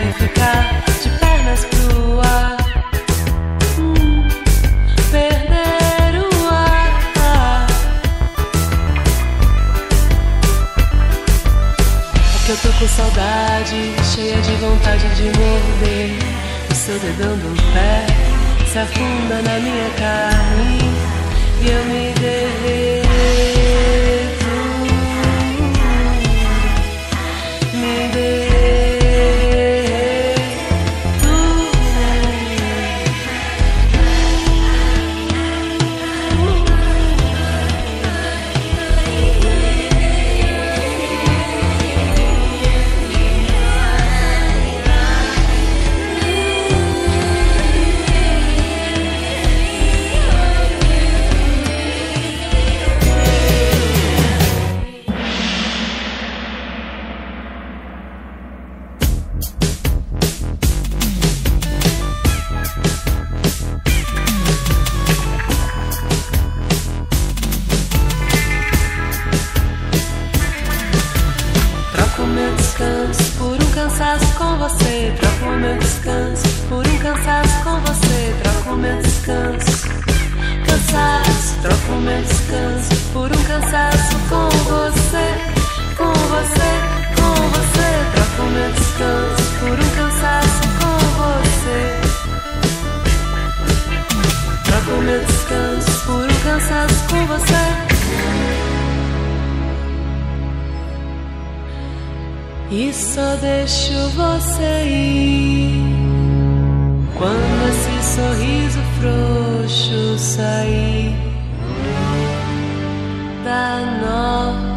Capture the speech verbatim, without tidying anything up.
e ficar de pernas pro ar. Hum, perder o ar. É que eu tô com saudade, cheia de vontade de morder. O seu dedão do pé se afunda na minha carne e eu me derreto. Me derreto. Troco meu descanso por um cansaço com você. Troco meu descanso, cansaço. Troco meu descanso por um cansaço com você, com você, com você. Troco meu descanso por um cansaço com você. Troco meu descanso por um cansaço com você. E só deixo você ir quando esse sorriso frouxo sair da nossa